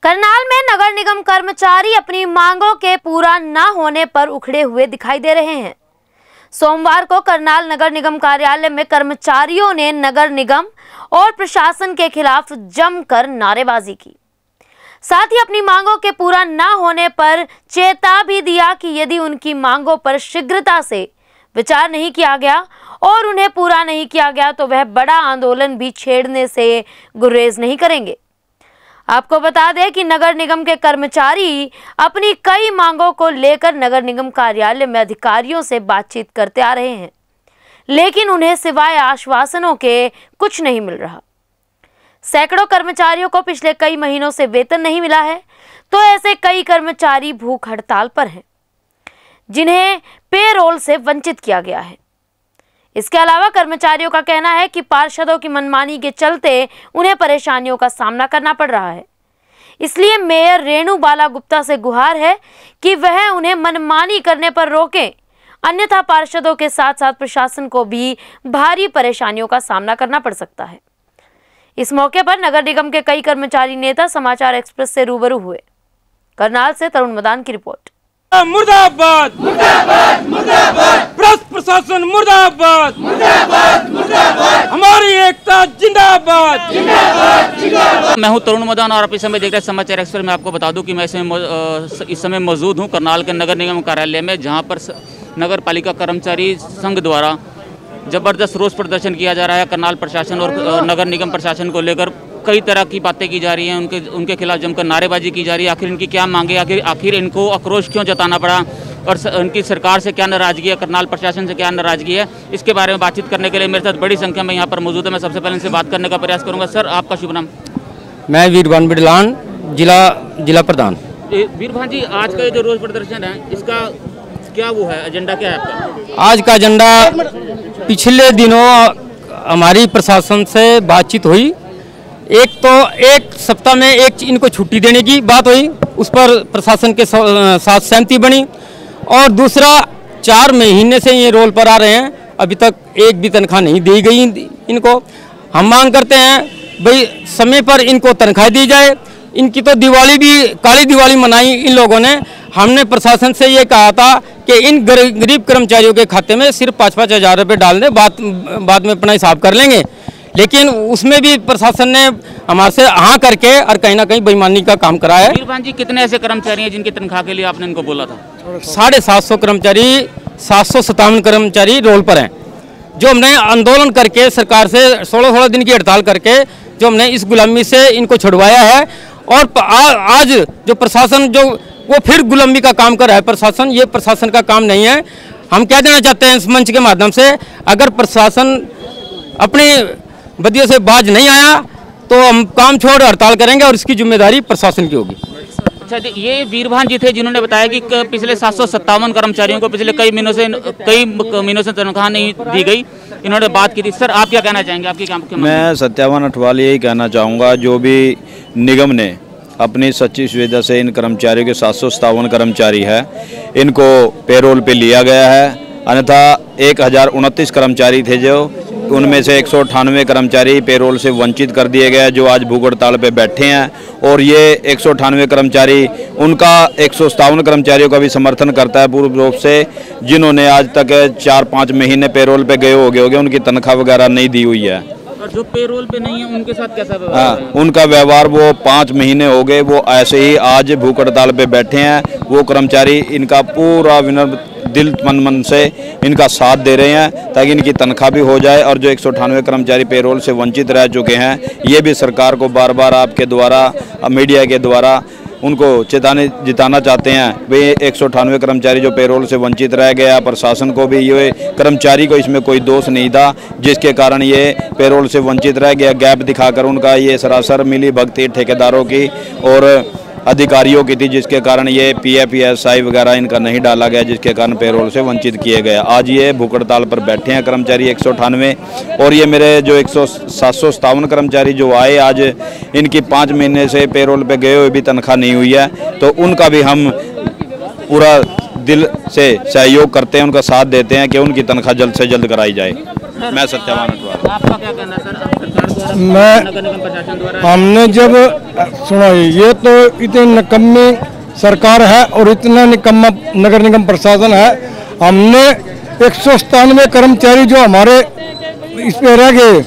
करनाल में नगर निगम कर्मचारी अपनी मांगों के पूरा न होने पर उखड़े हुए दिखाई दे रहे हैं। सोमवार को करनाल नगर निगम कार्यालय में कर्मचारियों ने नगर निगम और प्रशासन के खिलाफ जमकर नारेबाजी की। साथ ही अपनी मांगों के पूरा न होने पर चेता भी दिया कि यदि उनकी मांगों पर शीघ्रता से विचार नहीं किया गया और उन्हें पूरा नहीं किया गया तो वह बड़ा आंदोलन भी छेड़ने से गुरेज नहीं करेंगे। आपको बता दें कि नगर निगम के कर्मचारी अपनी कई मांगों को लेकर नगर निगम कार्यालय में अधिकारियों से बातचीत करते आ रहे हैं, लेकिन उन्हें सिवाय आश्वासनों के कुछ नहीं मिल रहा। सैकड़ों कर्मचारियों को पिछले कई महीनों से वेतन नहीं मिला है, तो ऐसे कई कर्मचारी भूख हड़ताल पर हैं, जिन्हें पेरोल से वंचित किया गया है। इसके अलावा कर्मचारियों का कहना है कि पार्षदों की मनमानी के चलते उन्हें परेशानियों का सामना करना पड़ रहा है। इसलिए मेयर रेणु बाला गुप्ता से गुहार है कि वह उन्हें मनमानी करने पर रोकें, अन्यथा पार्षदों के साथ साथ प्रशासन को भी भारी परेशानियों का सामना करना पड़ सकता है। इस मौके पर नगर निगम के कई कर्मचारी नेता समाचार एक्सप्रेस से रूबरू हुए। करनाल से तरुण मदान की रिपोर्ट। मुर्दाबाद मुर्दाबाद मुर्दाबाद, भ्रष्ट प्रशासन मुर्दाबाद मुर्दाबाद मुर्दाबाद, हमारी एकता जिंदाबाद जिंदाबाद जिंदाबाद। मैं हूं तरुण मदान और आप इस समय देख रहे हैं समाचार एक्सप्रेस में। आपको बता दूं कि मैं इस समय मौजूद हूं करनाल के नगर निगम कार्यालय में, जहां पर नगर पालिका कर्मचारी संघ द्वारा जबरदस्त रोष प्रदर्शन किया जा रहा है। करनाल प्रशासन और नगर निगम प्रशासन को लेकर कई तरह की बातें की जा रही हैं, उनके खिलाफ जमकर नारेबाजी की जा रही है। आखिर इनकी क्या मांगे, आखिर इनको आक्रोश क्यों जताना पड़ा और उनकी सरकार से क्या नाराजगी है, करनाल प्रशासन से क्या नाराजगी है, इसके बारे में बातचीत करने के लिए मेरे साथ बड़ी संख्या में यहाँ पर मौजूद है। मैं सबसे पहले इनसे बात करने का प्रयास करूँगा। सर, आपका शुभ नाम? मैं वीरभान बिडलान, जिला प्रधान। वीरभान जी, आज का ये जो रोष प्रदर्शन है, इसका क्या वो है, एजेंडा क्या है आपका? आज का एजेंडा, पिछले दिनों हमारी प्रशासन से बातचीत हुई। एक सप्ताह में एक इनको छुट्टी देने की बात हुई, उस पर प्रशासन के साथ सहमति बनी। और दूसरा, 4 महीने से ये रोल पर आ रहे हैं, अभी तक एक भी तनख्वाह नहीं दी गई इनको। हम मांग करते हैं भाई समय पर इनको तनख्वाह दी जाए। इनकी तो दिवाली भी, काली दिवाली मनाई इन लोगों ने। हमने प्रशासन से ये कहा था कि इन गरीब कर्मचारियों के खाते में सिर्फ 5-5 हज़ार रुपये डाल दें, बाद में अपना हिसाब कर लेंगे। लेकिन उसमें भी प्रशासन ने हमारे से हाँ करके और कहीं ना कहीं बेईमानी का काम करा है। वीरभान जी, कितने ऐसे कर्मचारी हैं जिनकी तनख्वाह के लिए आपने इनको बोला था? 750 कर्मचारी, 757 कर्मचारी रोल पर हैं, जो हमने आंदोलन करके सरकार से 16 दिन की हड़ताल करके जो हमने इस गुलामी से इनको छुड़वाया है। और आज जो प्रशासन जो वो फिर गुलामी का काम कर रहा है प्रशासन, ये प्रशासन का काम नहीं है। हम क्या देना चाहते हैं इस मंच के माध्यम से, अगर प्रशासन अपनी बदियों से बाज नहीं आया तो हम काम छोड़ हड़ताल करेंगे और इसकी जिम्मेदारी प्रशासन की होगी। अच्छा, ये वीरभान जी थे जिन्होंने बताया कि पिछले 757 कर्मचारियों को पिछले कई महीनों से तनख्वाह नहीं दी गई, इन्होंने बात की थी। सर, आप क्या कहना चाहेंगे? आपकी क्या? मैं सत्यावन अठवाल यही कहना चाहूँगा, जो भी निगम ने अपनी सच्ची सुविधा से इन कर्मचारियों के 757 कर्मचारी है, इनको पेरोल पे लिया गया है। अन्यथा 1029 कर्मचारी थे, जो उनमें से 198 कर्मचारी पेरोल से वंचित कर दिए गए, जो आज भूख हड़ताल पे बैठे हैं। और ये 198 कर्मचारी, उनका 157 कर्मचारियों का भी समर्थन करता है पूर्ण रूप से, जिन्होंने आज तक 4-5 महीने पेरोल पे गए होंगे, उनकी तनख्वाह वगैरह नहीं दी हुई है। और जो पेरोल पे नहीं है उनके साथ कैसा व्यवहार? हाँ, उनका व्यवहार, वो 5 महीने हो गए, वो ऐसे ही आज भूख हड़ताल पे बैठे हैं। वो कर्मचारी इनका पूरा विनम्र दिल मन से इनका साथ दे रहे हैं, ताकि इनकी तनख्वाह भी हो जाए। और जो 198 कर्मचारी पेरोल से वंचित रह चुके हैं, ये भी सरकार को बार बार आपके द्वारा, मीडिया के द्वारा उनको चेतावनी जिताना चाहते हैं। वे 198 कर्मचारी जो पेरोल से वंचित रह गया, प्रशासन को भी, ये कर्मचारी को इसमें कोई दोष नहीं था, जिसके कारण ये पेरोल से वंचित रह गया। गैप दिखाकर उनका ये सरासर मिली भगती ठेकेदारों की और अधिकारियों की थी, जिसके कारण ये PF ESI वगैरह इनका नहीं डाला गया, जिसके कारण पेरोल से वंचित किए गए। आज ये भूख हड़ताल पर बैठे हैं कर्मचारी 198। और ये मेरे जो 757 कर्मचारी जो आए, आज इनकी 5 महीने से पेरोल पे गए हुए भी तनख्वाह नहीं हुई है, तो उनका भी हम पूरा दिल से सहयोग करते हैं, उनका साथ देते हैं कि उनकी तनख्वाह जल्द से जल्द कराई जाए। मैं सत्यावान अठवाल। आपका क्या कहना है सर? मैं नगर निगम प्रशासन द्वारा? हमने जब सुना ये तो इतनी निकम्मी सरकार है और इतना निकम्मा नगर निगम प्रशासन है। हमने 197 कर्मचारी जो हमारे इस पे रह गए,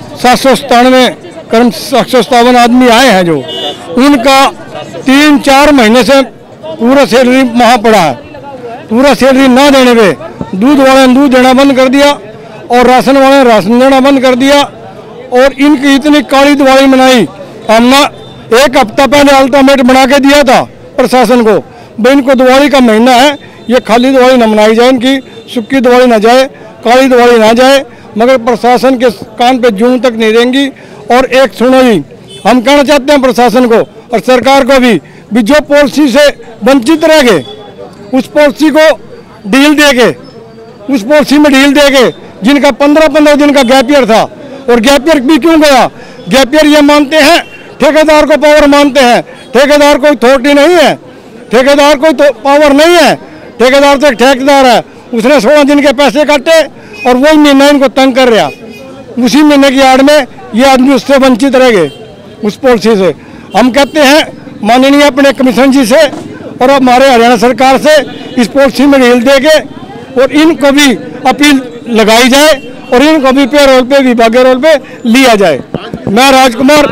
797 आदमी आए हैं जो, उनका 3-4 महीने से पूरा सैलरी वहाँ पड़ा है। पूरा सैलरी ना देने पे दूध वाले ने दूध देना बंद कर दिया और राशन वाले ने राशन देना बंद कर दिया। और इनकी इतनी काली दिवाली मनाई। हमने 1 हफ्ता पहले अल्टीमेट बना के दिया था प्रशासन को, भाई इनको दिवाली का महीना है, ये खाली दिवाली न मनाई जाए, इनकी सुक्की दिवाली ना जाए, काली दिवाली ना जाए। मगर प्रशासन के कान पे जूं तक नहीं देंगी। और एक सुनो जी, हम कहना चाहते हैं प्रशासन को और सरकार को भी जो पॉलिसी से वंचित रह गए उस पॉलिसी को ढील देके, उस पॉलिसी में ढील देके, जिनका 15-15 दिन का गैप ईयर था। और गैप ईयर भी क्यों गया? गैप ईयर ये मानते हैं, ठेकेदार को पावर मानते हैं। ठेकेदार कोई अथॉरिटी नहीं है, ठेकेदार कोई तो पावर नहीं है। ठेकेदार तो एक ठेकेदार है, उसने 16 दिन के पैसे काटे और वही महीना इनको तंग कर रहा। उसी महीने की आड़ में ये आदमी उससे वंचित रह गए, उस पॉलिसी से। हम कहते हैं माननीय अपने कमीशन जी से और हमारे हरियाणा सरकार से इस पॉलिसी में ढील देके और इनको भी अपील लगाई जाए और इनको भी पेरोल पे, विभागीय रोल पे लिया जाए। मैं राजकुमार,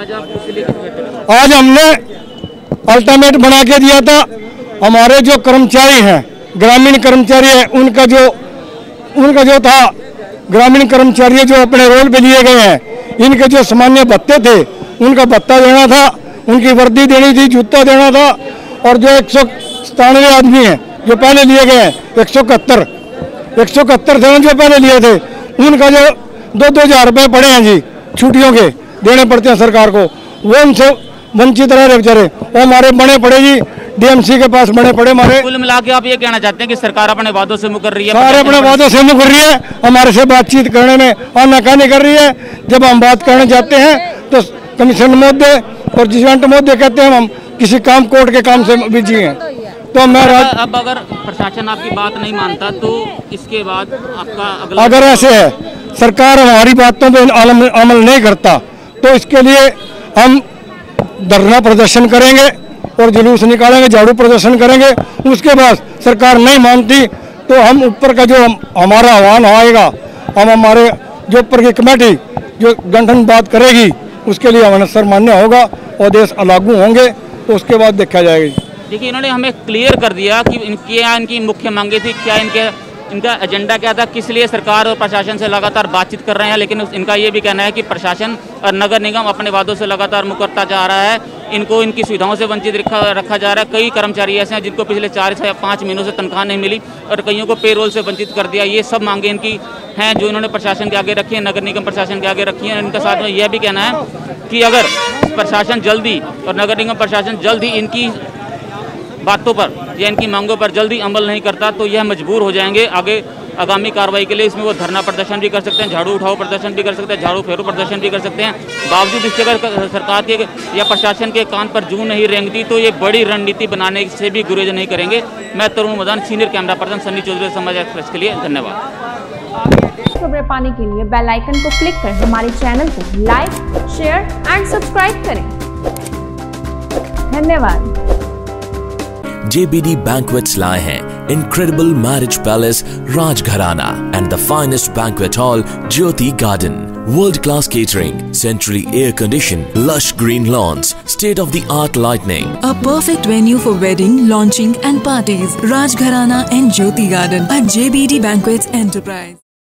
आज हमने अल्टीमेट बना के दिया था। हमारे जो कर्मचारी हैं, ग्रामीण कर्मचारी हैं, उनका जो था, ग्रामीण कर्मचारी जो अपने रोल पे लिए गए हैं, इनके जो सामान्य भत्ते थे उनका भत्ता देना था, उनकी वर्दी देनी थी, जूता देना था। और जो 197 आदमी हैं जो पहले लिए गए हैं, 171 थे जो पहले लिए थे, उनका जो 2-2 हज़ार रुपये पड़े हैं जी, छुट्टियों के देने पड़ते हैं सरकार को, वो उनसे वंचित रह रहे बेचारे। वो हमारे बने पड़े जी, डीएमसी के पास बने पड़े हमारे। कुल मिला के आप ये कहना चाहते हैं कि सरकार अपने वादों से मुकर रही है? सरकार अपने वादों से मुकर रही है, हमारे से बातचीत करने में आनाकानी कर रही है। जब हम बात करने जाते हैं तो कमीशन महोदय और जजेंट महोदय कहते हैं हम किसी काम, कोर्ट के काम से बिजी हैं। तो मैं अब अगर प्रशासन आपकी बात नहीं मानता तो इसके बाद आपका अगला, अगर ऐसे है सरकार हमारी बातों पे अमल नहीं करता तो इसके लिए हम धरना प्रदर्शन करेंगे और जुलूस निकालेंगे, झाड़ू प्रदर्शन करेंगे। उसके बाद सरकार नहीं मानती तो हम ऊपर का जो हमारा आह्वान आएगा, हम हमारे जो ऊपर की कमेटी जो गठन बात करेगी उसके लिए अनुसार मान्य होगा और देश लागू होंगे तो उसके बाद देखा जाएगा। देखिए, इन्होंने हमें क्लियर कर दिया कि इनकी मुख्य मांगे थी क्या, इनका एजेंडा क्या था, किस लिए सरकार और प्रशासन से लगातार बातचीत कर रहे हैं। लेकिन इनका ये भी कहना है कि प्रशासन और नगर निगम अपने वादों से लगातार मुकरता जा रहा है, इनको इनकी सुविधाओं से वंचित रखा जा रहा है। कई कर्मचारी ऐसे हैं जिनको पिछले 4 से 5 महीनों से तनख्वाह नहीं मिली और कईयों को पेरोल से वंचित कर दिया। ये सब मांगे इनकी हैं जो इन्होंने प्रशासन के आगे रखी है, नगर निगम प्रशासन के आगे रखी है। इनका साथ में यह भी कहना है कि अगर प्रशासन जल्दी और नगर निगम प्रशासन जल्दी इनकी बातों पर या इनकी मांगों पर जल्दी अमल नहीं करता तो यह मजबूर हो जाएंगे आगे आगामी कार्रवाई के लिए। इसमें वो धरना प्रदर्शन भी कर सकते हैं, झाड़ू उठाओ प्रदर्शन भी कर सकते हैं, झाड़ू फेरो प्रदर्शन भी कर सकते हैं। बावजूद इसके अगर सरकार के या प्रशासन के कान पर जूं नहीं रेंगती तो ये बड़ी रणनीति बनाने से भी गुरेज नहीं करेंगे। मैं Tarun Madan, senior camera person, Sunny Chaudhary, Samaj Express के लिए धन्यवाद। खबरें पाने के लिए बेल आइकन को क्लिक कर हमारे चैनल को लाइक, शेयर एंड सब्सक्राइब करें। धन्यवाद। JBD Banquets लाए हैं incredible marriage palace Rajgharana and the finest banquet hall Jyoti Garden. World-class catering, centrally air-conditioned, lush green lawns, state-of-the-art lighting. A perfect venue for wedding, launching and parties. Rajgharana and Jyoti Garden at JBD Banquets Enterprise.